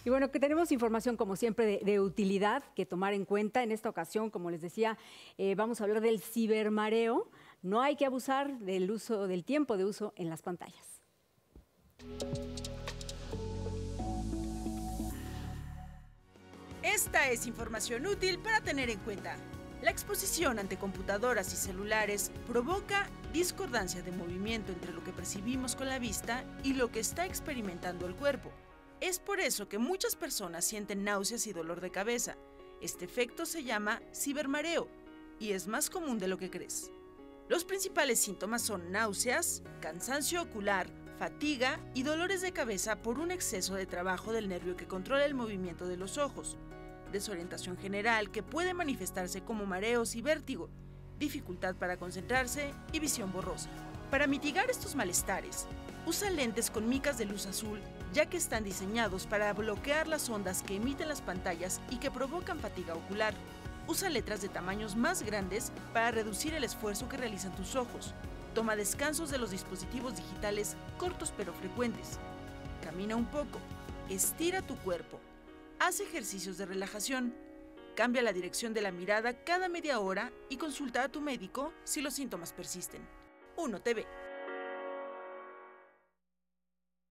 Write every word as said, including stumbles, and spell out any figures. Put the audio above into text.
Y bueno, que tenemos información como siempre de, de utilidad que tomar en cuenta. En esta ocasión, como les decía, eh, vamos a hablar del cibermareo. No hay que abusar del uso del tiempo de uso en las pantallas. Esta es información útil para tener en cuenta. La exposición ante computadoras y celulares provoca discordancia de movimiento entre lo que percibimos con la vista y lo que está experimentando el cuerpo. Es por eso que muchas personas sienten náuseas y dolor de cabeza. Este efecto se llama cibermareo y es más común de lo que crees. Los principales síntomas son náuseas, cansancio ocular, fatiga y dolores de cabeza por un exceso de trabajo del nervio que controla el movimiento de los ojos, desorientación general que puede manifestarse como mareos y vértigo, dificultad para concentrarse y visión borrosa. Para mitigar estos malestares, usa lentes con micas de luz azul, ya que están diseñados para bloquear las ondas que emiten las pantallas y que provocan fatiga ocular. Usa letras de tamaños más grandes para reducir el esfuerzo que realizan tus ojos. Toma descansos de los dispositivos digitales cortos pero frecuentes. Camina un poco. Estira tu cuerpo. Haz ejercicios de relajación. Cambia la dirección de la mirada cada media hora y consulta a tu médico si los síntomas persisten. uno T V